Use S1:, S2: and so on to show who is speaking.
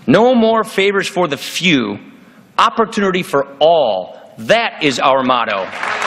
S1: No more favors for the few, opportunity for all. That is our motto.